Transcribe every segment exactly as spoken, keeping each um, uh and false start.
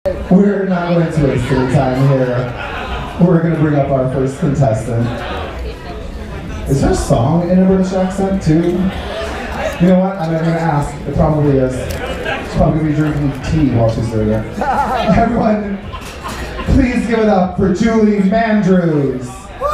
We're not going to waste any time here. We're going to bring up our first contestant. Is her song in a British accent too? You know what? I'm not going to ask. It probably is. She's probably going to be drinking tea while she's doing it. Everyone, please give it up for Julie Mandrews.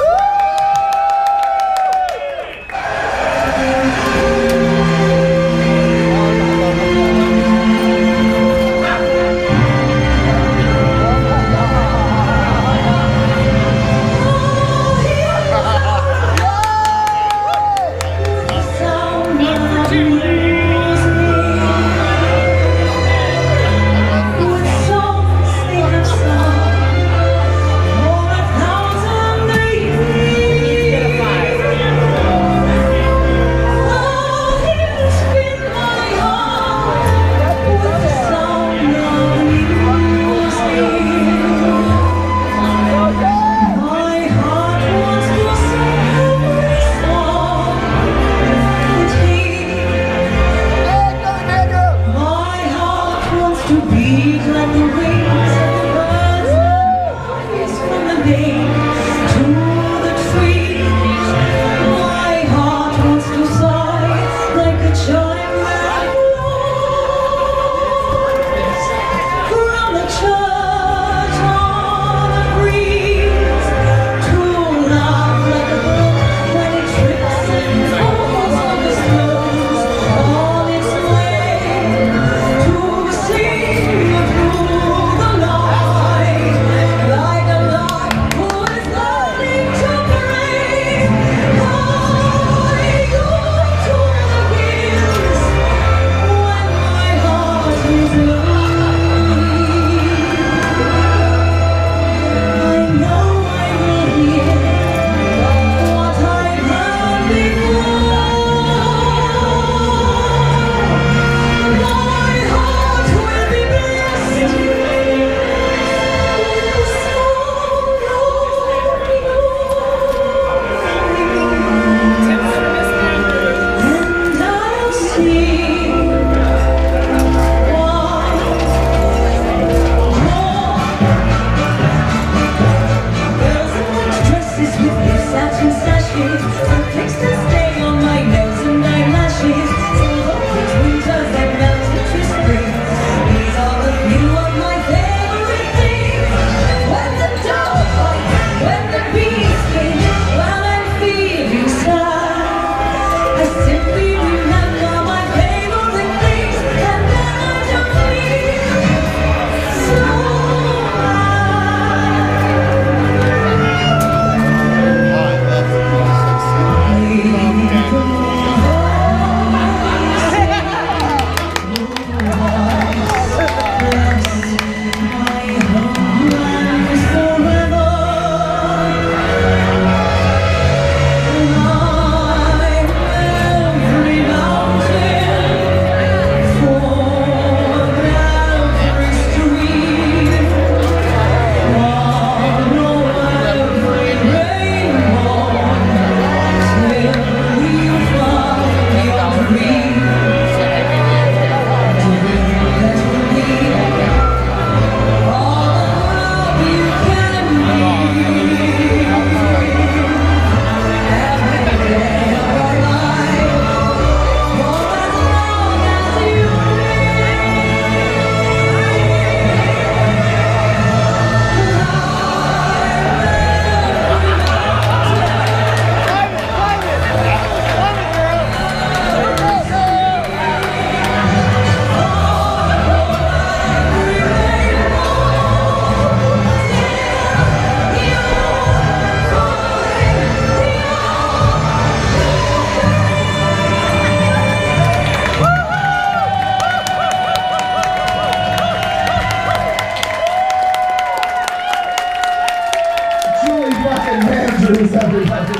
Andrews, everybody.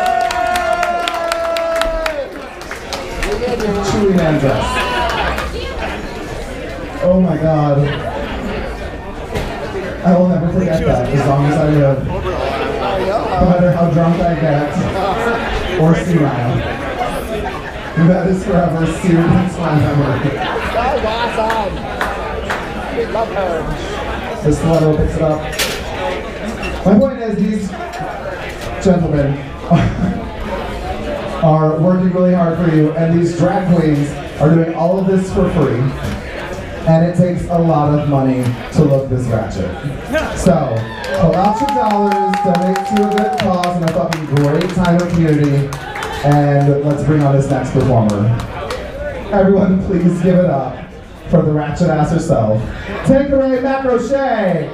Julie Mandrews. Oh my God. I will never forget that as long as I live. No matter how drunk I get or senile. That is forever seared into my memory. That was awesome. We love her. The stiletto picks it up. My point is, these gentlemen are working really hard for you, and these drag queens are doing all of this for free. And it takes a lot of money to look this ratchet. So, pull out your dollars, donate to a good cause, and a fucking great time of community. And let's bring on this next performer. Everyone, please give it up for the ratchet ass herself. Take away Macro Shay!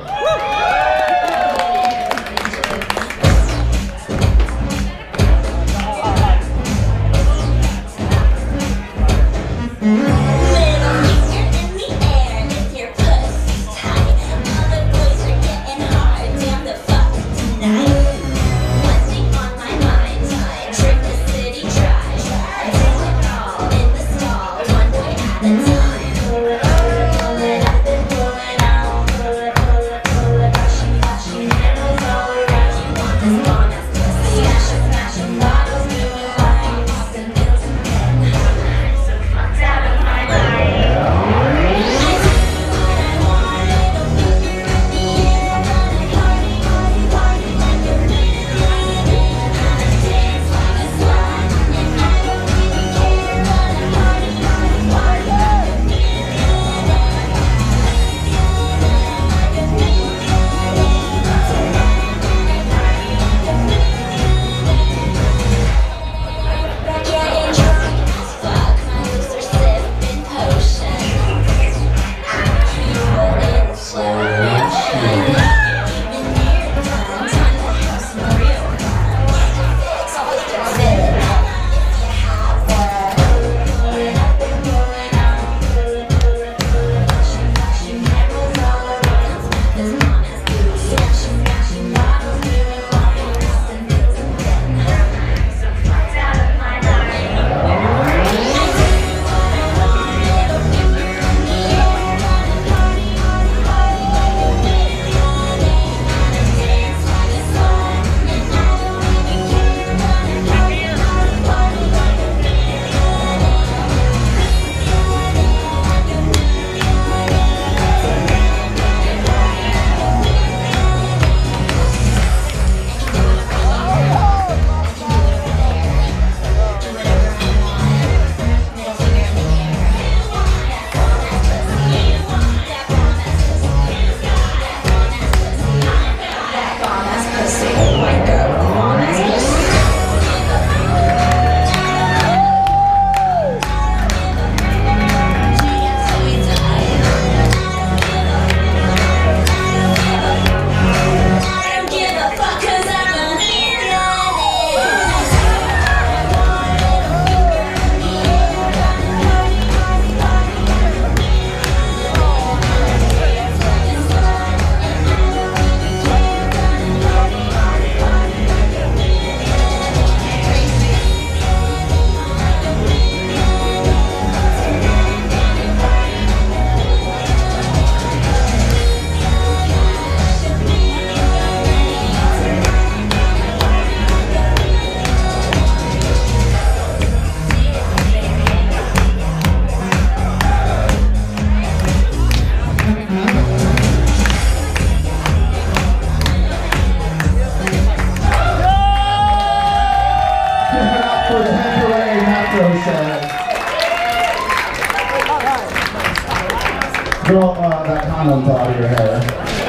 Girl, uh, that condom fell out of your hair.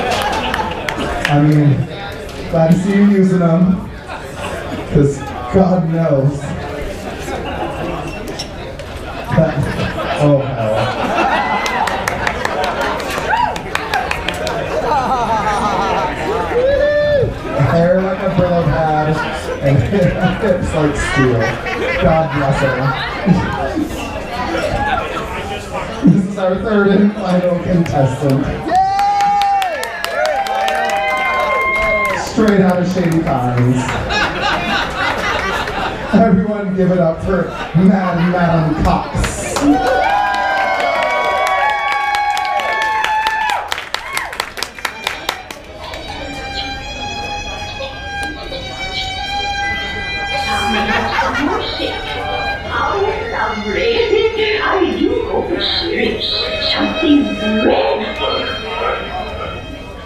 I mean, glad to see you using them, because God knows that, oh hell. Hair like a Brillo pad, and hips like steel. God bless her. This is our third and final contestant. Straight out of Shady Pines. Everyone give it up for Mad Madam Cox. How lovely. I do hope it's something dreadful.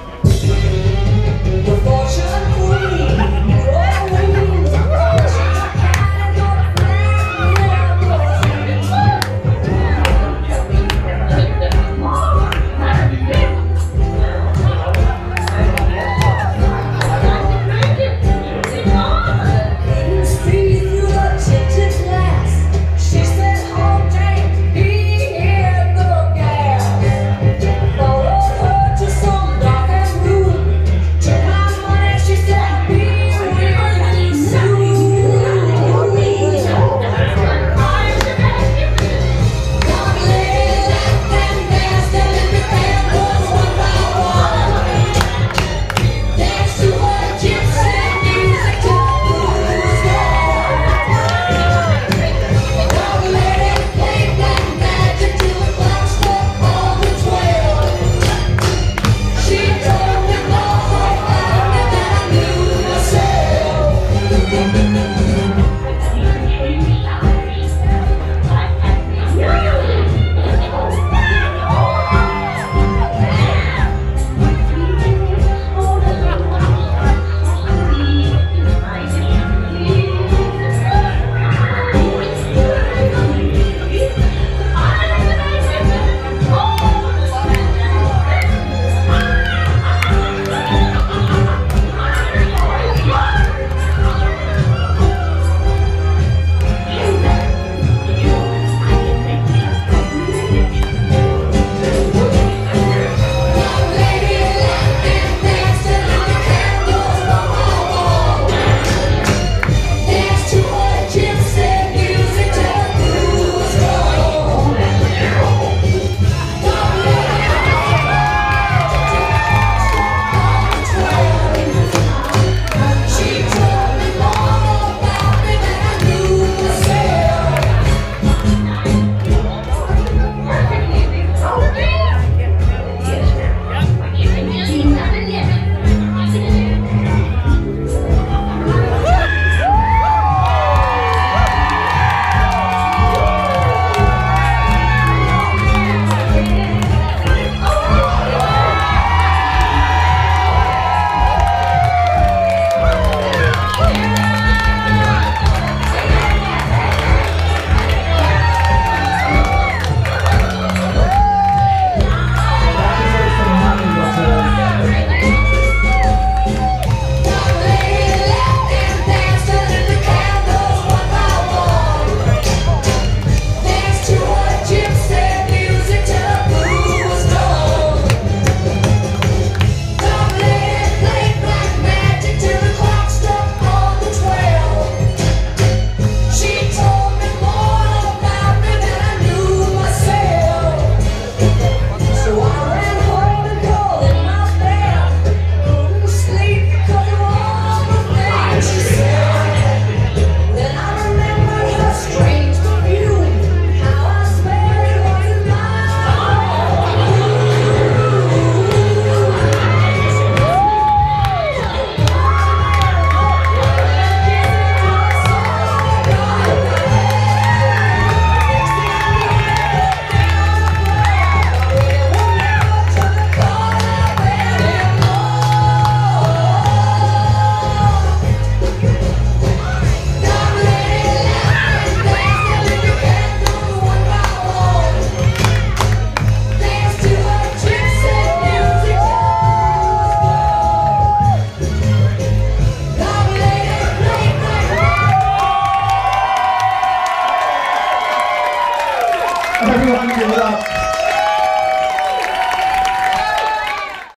Everyone give it up.